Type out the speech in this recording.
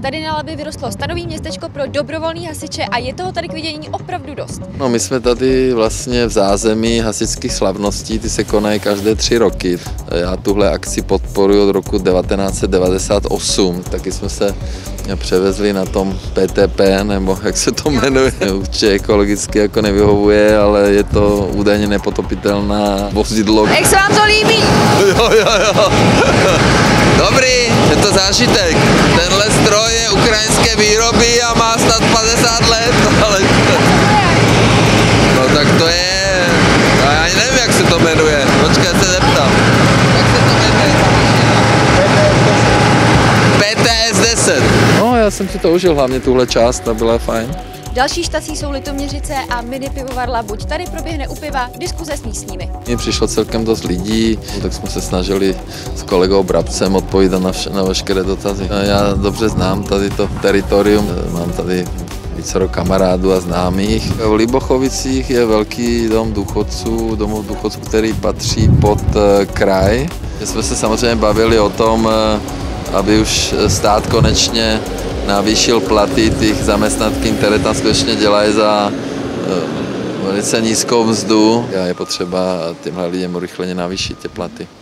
Tady na Labě vyrostlo stanový městečko pro dobrovolný hasiče a je toho tady k vidění opravdu dost. No, my jsme tady vlastně v zázemí hasičských slavností, ty se konají každé 3 roky. Já tuhle akci podporuji od roku 1998, taky jsme se převezli na tom PTP, nebo jak se to jmenuje. Určitě ekologicky jako nevyhovuje, ale je to údajně nepotopitelná vozidlo. Jak se vám to líbí? Jo. Dobrý, je to zážitek. Tenhle stroj je ukrajinské výroby a má snad 50 let, ale... No tak to je... Já ani nevím, jak se to jmenuje. Počkej, se zeptám. Jak se to jmenuje ta mašina? PTS 10. No, já jsem si to užil, hlavně tuhle část, ta byla fajn. Další štací jsou Litoměřice a mini pivovar Labuť. Tady proběhne u piva diskuze s místními. Mně přišlo celkem dost lidí, tak jsme se snažili s kolegou Brabcem odpovídat na veškeré dotazy. Já dobře znám tady to teritorium, mám tady vícero kamarádů a známých. V Libochovicích je velký domov důchodců, který patří pod kraj. Jsme se samozřejmě bavili o tom, aby už stát konečně navýšil platy těch zaměstnankyň, které tam skutečně dělají za velice nízkou mzdu. Je potřeba těmhle lidem urychleně navýšit ty platy.